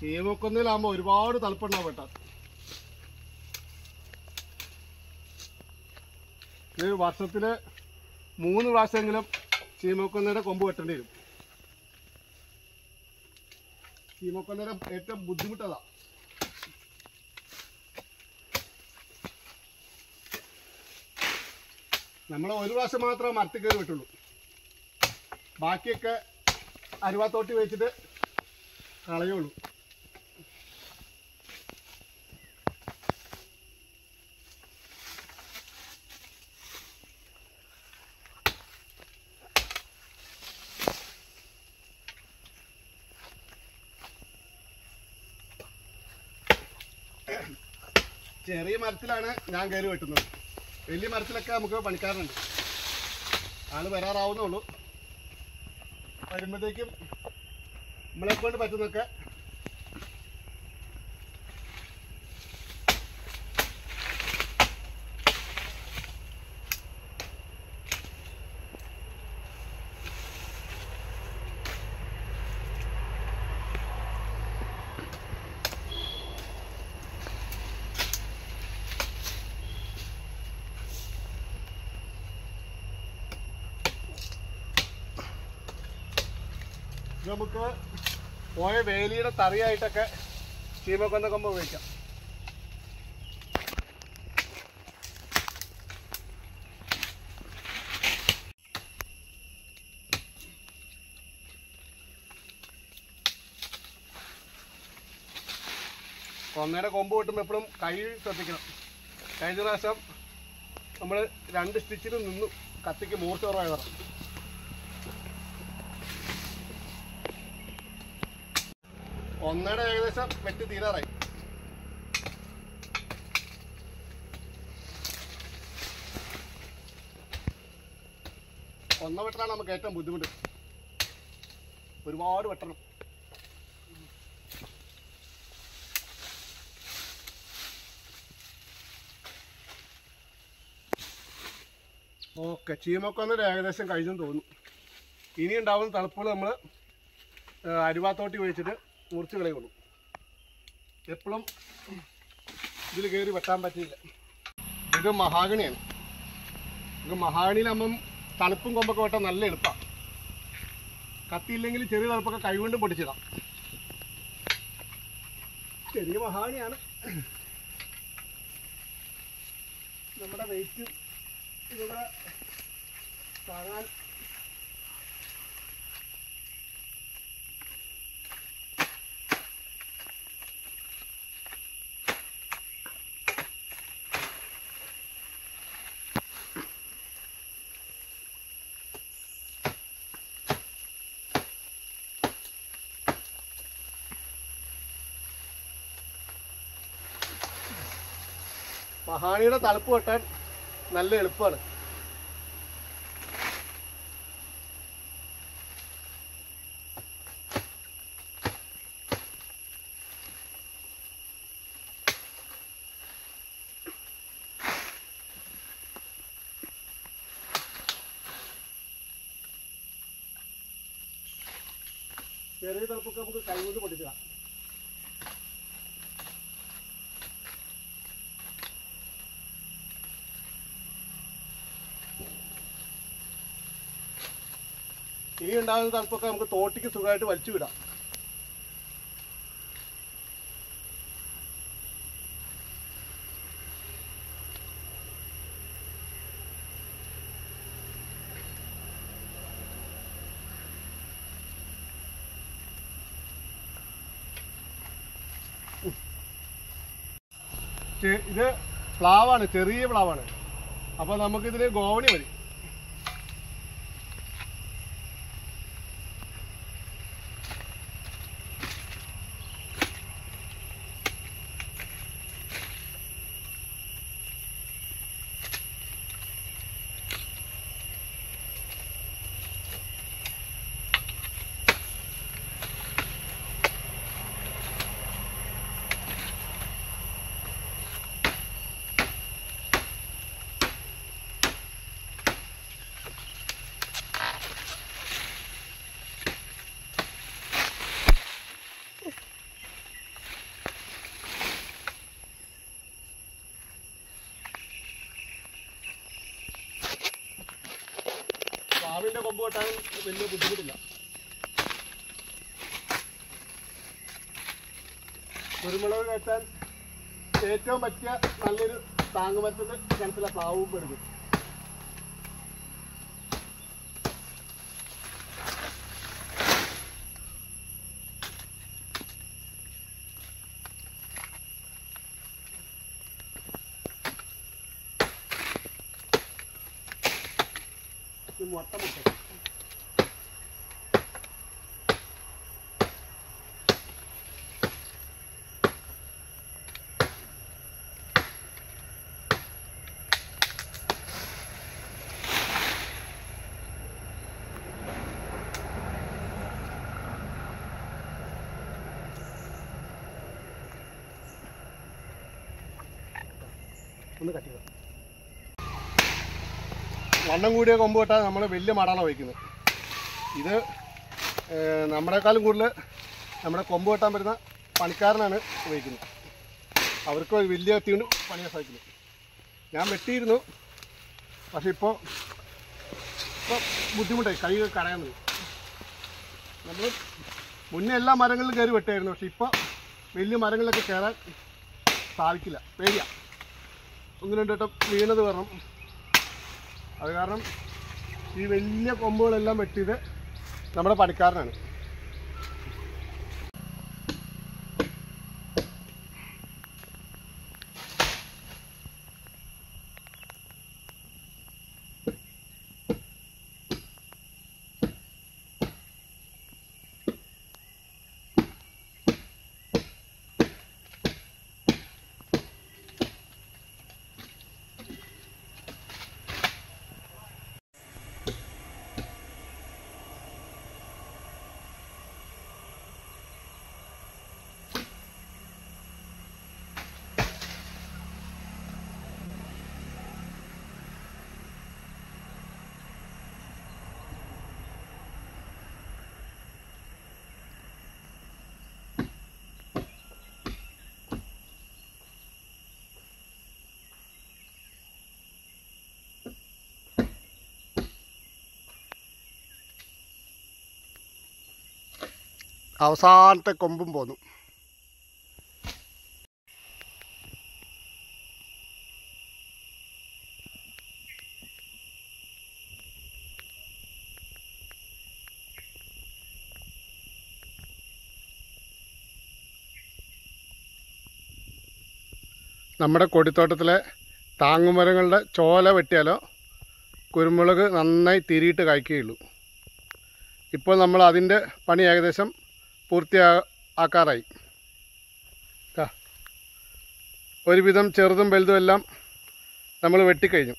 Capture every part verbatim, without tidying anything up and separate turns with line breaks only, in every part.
ചീമക്കൊന്നിലാകുമ്പോൾ ഒരുപാട് തലപ്പുണ്ടാവും വെട്ടാൻ. ഇത് വർഷത്തിൽ മൂന്ന് പ്രാവശ്യമെങ്കിലും ചീമക്കൊന്നയുടെ കൊമ്പ് വെട്ടേണ്ടി വരും. ചീമക്കൊന്നയുടെ ഏറ്റവും ബുദ്ധിമുട്ടതാ. നമ്മൾ ഒരു പ്രാവശ്യം മാത്രമേ മരത്തിൽ കയറി വെട്ടുള്ളൂ. ബാക്കിയൊക്കെ അരുവാത്തോട്ടി വെച്ചിട്ട് കളയുള്ളൂ. ചെറിയ മരത്തിലാണ് ഞാൻ കയറി വെട്ടുന്നത്. വലിയ മരത്തിലൊക്കെ നമുക്ക് പണിക്കാറുണ്ട്. ആള് വരാറാവുന്നേ ഉള്ളൂ. വരുമ്പോഴത്തേക്കും നമ്മളെ കൊണ്ട് പറ്റുന്നൊക്കെ നമുക്ക് പോയ വേലിയുടെ തറിയായിട്ടൊക്കെ ചീമക്കൊന്ന കൊമ്പ് ഉപയോഗിക്കാം. കൊന്നയുടെ കൊമ്പ് കിട്ടുമ്പോൾ എപ്പോഴും കൈ ശ്രദ്ധിക്കണം. കഴിഞ്ഞ പ്രാവശ്യം നമ്മൾ രണ്ട് സ്റ്റിച്ചിൽ നിന്നു കത്തിക്ക് മൂർച്ച കുറവായി വരാം. ഒന്നയുടെ ഏകദേശം വെട്ടി തീരാറായി. ഒന്ന വെട്ടാണ് നമുക്ക് ഏറ്റവും ബുദ്ധിമുട്ട്. ഒരുപാട് വെട്ടണം. ഓക്കെ, ചീമക്കൊന്നര ഏകദേശം കഴിഞ്ഞെന്ന് തോന്നുന്നു. ഇനി ഉണ്ടാവുന്ന തണുപ്പുകൾ നമ്മൾ അരുവാത്തോട്ടി ഒഴിച്ചിട്ട് മുറിച്ച് കളയുള്ളൂ. എപ്പോഴും ഇതിൽ കയറി വെട്ടാൻ പറ്റില്ല. ഇത് മഹാഗണിയാണ്. ഇത് മഹാഗണിയിലാകുമ്പം തണുപ്പും കൊമ്പൊക്കെ വെട്ടാൻ നല്ല എളുപ്പമാണ്. കത്തിയില്ലെങ്കിൽ ചെറിയ തണുപ്പൊക്കെ കൈകൊണ്ടും പൊടിച്ചിടാം. ചെറിയ മഹാഗണിയാണ്. നമ്മുടെ വെയിറ്റ് ഇവിടെ താങ്ങാൻ മഹാണിയുടെ തണുപ്പ് വെട്ടാൻ നല്ല എളുപ്പമാണ്. ചെറിയ തണുപ്പൊക്കെ നമുക്ക് കൈകൊണ്ട് പൊടിച്ചിടാം. ഇനി ഉണ്ടാകുന്ന തണുപ്പൊക്കെ നമുക്ക് തോട്ടിക്ക് സുഖമായിട്ട് വലിച്ചു വിടാം. ഇത് പ്ലാവാണ്, ചെറിയ പ്ലാവാണ്. അപ്പോൾ നമുക്കിതിന് ഗോവണി മതി. വെട്ടാൻ വലിയ ബുദ്ധിമുട്ടില്ല. കുരുമുളക് വെട്ടാൻ ഏറ്റവും പറ്റിയ നല്ലൊരു താങ്ങുമരത്തിൻ്റെ കിണറ്റിലെ പ്ലാവും എടുക്കും. മുട്ട മുട്ട ഒന്ന് കട്ടി വണ്ണം കൂടിയ കൊമ്പ് വെട്ടാൻ നമ്മൾ വലിയ മടാണ് വയ്ക്കുന്നത്. ഇത് നമ്മളെക്കാളും കൂടുതൽ നമ്മുടെ കൊമ്പ് വെട്ടാൻ വരുന്ന പണിക്കാരനാണ് ഉപയോഗിക്കുന്നത്. അവർക്ക് വലിയ കത്തിയുണ്ട് പണിയാൻ സാധിക്കുന്നത്. ഞാൻ വെട്ടിയിരുന്നു, പക്ഷെ ഇപ്പോൾ ഇപ്പോൾ ബുദ്ധിമുട്ടായി, കൈ കടയുന്നത്. നമ്മൾ മുന്നേ എല്ലാ മരങ്ങളിലും കയറി വെട്ടായിരുന്നു, പക്ഷെ ഇപ്പോൾ വലിയ മരങ്ങളിലൊക്കെ കയറാൻ സാധിക്കില്ല, പേടിയാണ്. ഒന്ന് രണ്ട് വട്ടം വീണത് കാരണം. അത് കാരണം ഈ വലിയ കൊമ്പുകളെല്ലാം വെട്ടിയത് നമ്മുടെ പണിക്കാരനാണ്. അവസാനത്തെ കൊമ്പും പോന്നു. നമ്മുടെ കൊടിത്തോട്ടത്തിലെ താങ്ങുമരങ്ങളുടെ ചോല വെട്ടിയാലോ കുരുമുളക് നന്നായി തിരിയിട്ട് കായ്ക്കുകയുള്ളൂ. ഇപ്പോൾ നമ്മൾ അതിൻ്റെ പണി ഏകദേശം പൂർത്തിയാക്കാറായി. ഒരുവിധം ചെറുതും വലുതും എല്ലാം നമ്മൾ വെട്ടിക്കഴിഞ്ഞു.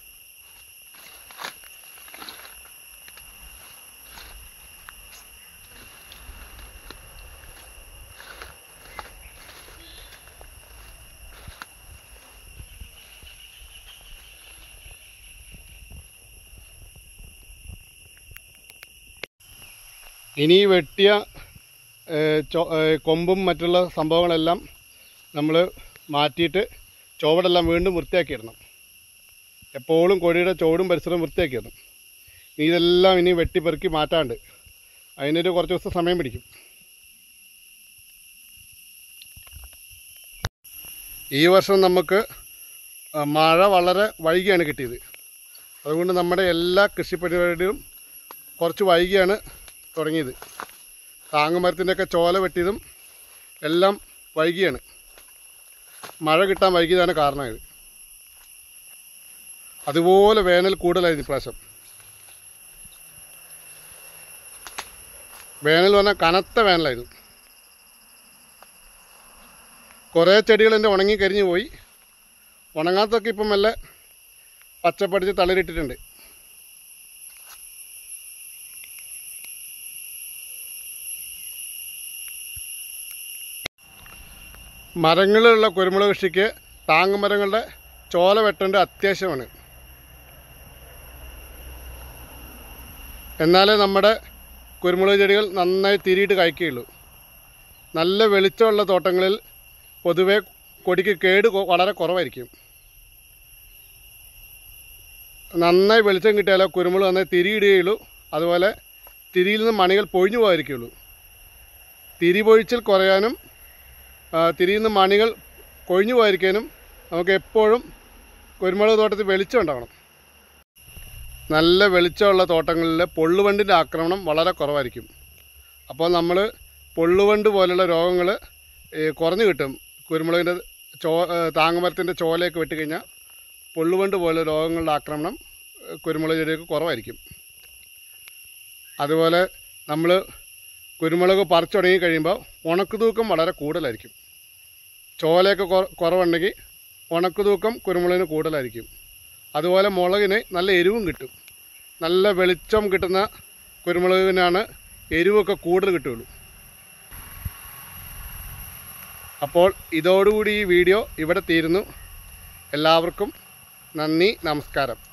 ഇനി വെട്ടിയ കൊമ്പും മറ്റുള്ള സംഭവങ്ങളെല്ലാം നമ്മൾ മാറ്റിയിട്ട് ചുവടെല്ലാം വീണ്ടും വൃത്തിയാക്കിയിടണം. എപ്പോഴും കൊടിയുടെ ചുവടും പരിസരവും വൃത്തിയാക്കിയിടണം. ഇതെല്ലാം ഇനി വെട്ടിപ്പെറുക്കി മാറ്റാണ്ട് അതിനൊരു കുറച്ച് ദിവസം സമയം പിടിക്കും. ഈ വർഷം നമുക്ക് മഴ വളരെ വൈകിയാണ് കിട്ടിയത്. അതുകൊണ്ട് നമ്മുടെ എല്ലാ കൃഷിപ്പരിപാടികളും കുറച്ച് വൈകിയാണ് തുടങ്ങിയത്. താങ്ങുമരത്തിൻ്റെയൊക്കെ ചോല വെട്ടിയതും എല്ലാം വൈകിയാണ്. മഴ കിട്ടാൻ വൈകിയതാണ് കാരണമായത്. അതുപോലെ വേനൽ കൂടുതലായിരുന്നു ഇപ്രാവശ്യം. വേനൽ പറഞ്ഞാൽ കനത്ത വേനലായിരുന്നു. കുറേ ചെടികൾ എൻ്റെ ഉണങ്ങി കരിഞ്ഞു പോയി. ഉണങ്ങാത്തൊക്കെ ഇപ്പം മെല്ലെ പച്ചപ്പടിച്ച് തളിരിട്ടിട്ടുണ്ട്. മരങ്ങളുള്ള കുരുമുളക് കൃഷിക്ക് താങ്ങുമരങ്ങളുടെ ചോല വെട്ടേണ്ട അത്യാവശ്യമാണ്. എന്നാലേ നമ്മുടെ കുരുമുളക് ചെടികൾ നന്നായി തിരിയിട്ട് കായ്ക്കുകയുള്ളൂ. നല്ല വെളിച്ചമുള്ള തോട്ടങ്ങളിൽ പൊതുവെ കൊടിക്ക് കേട് വളരെ കുറവായിരിക്കും. നന്നായി വെളിച്ചം കിട്ടിയാലോ കുരുമുളക് നന്നായി തിരിയിടുകയുള്ളൂ, അതുപോലെ തിരിയിൽ നിന്ന് മണികൾ പൊഴിഞ്ഞു പോകാതിരിക്കുകയുള്ളൂ. തിരി പൊഴിച്ചിൽ കുറയാനും തിരിയിൽ നിന്ന് മണികൾ കൊഴിഞ്ഞു പോകാതിരിക്കാനും നമുക്ക് എപ്പോഴും കുരുമുളക് തോട്ടത്തിൽ വെളിച്ചം ഉണ്ടാവണം. നല്ല വെളിച്ചമുള്ള തോട്ടങ്ങളിൽ പൊള്ളുവണ്ടിൻ്റെ ആക്രമണം വളരെ കുറവായിരിക്കും. അപ്പോൾ നമ്മൾ പൊള്ളുവണ്ട് പോലുള്ള രോഗങ്ങൾ കുറഞ്ഞു കിട്ടും. കുരുമുളകിൻ്റെ ചോ താങ്ങുമരത്തിൻ്റെ ചോലയൊക്കെ വെട്ടിക്കഴിഞ്ഞാൽ പൊള്ളുവണ്ട് പോലുള്ള രോഗങ്ങളുടെ ആക്രമണം കുരുമുളക് ചെടിയൊക്കെ കുറവായിരിക്കും. അതുപോലെ നമ്മൾ കുരുമുളക് പറിച്ചു തുടങ്ങി കഴിയുമ്പോൾ ഉണക്കുതൂക്കം വളരെ കൂടുതലായിരിക്കും. ചോലയൊക്കെ കുറവുണ്ടെങ്കിൽ ഉണക്കുതൂക്കം കുരുമുളകിന് കൂടുതലായിരിക്കും. അതുപോലെ മുളകിന് നല്ല എരിവും കിട്ടും. നല്ല വെളിച്ചം കിട്ടുന്ന കുരുമുളകിനാണ് എരിവൊക്കെ കൂടുതൽ കിട്ടുകയുള്ളൂ. അപ്പോൾ ഇതോടുകൂടി ഈ വീഡിയോ ഇവിടെ തീരുന്നു. എല്ലാവർക്കും നന്ദി, നമസ്കാരം.